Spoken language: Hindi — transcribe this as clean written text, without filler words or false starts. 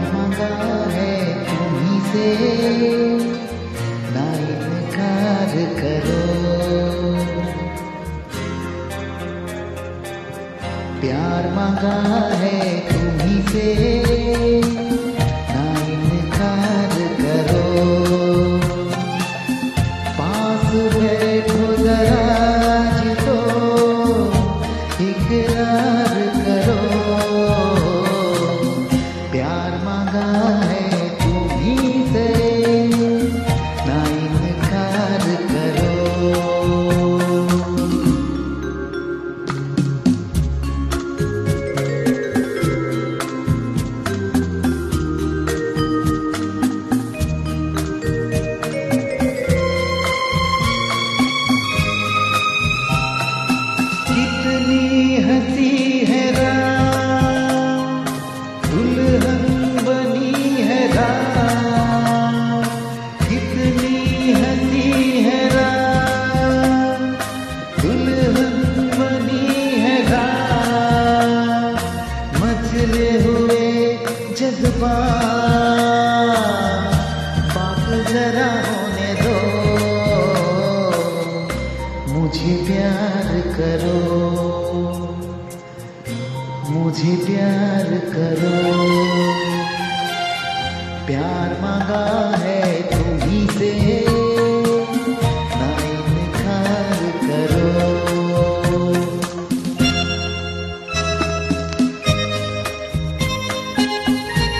मांगा है तुम्हीं से, ना इनकार करो। प्यार मांगा है तुम्हीं से, ना इनकार करो। पास बैठो जरा आज तो इकरार करो। प्यार मांगा है तुम्हीं से, ना इनकार करो। हंसी है रात, दुल्हन बनी है रात। कितनी हंसी है रात, दुल्हन बनी है रात। मचले हुए जज्बात, बात जरा होने दो। मुझे प्यार करो, मुझे प्यार करो। प्यार मांगा है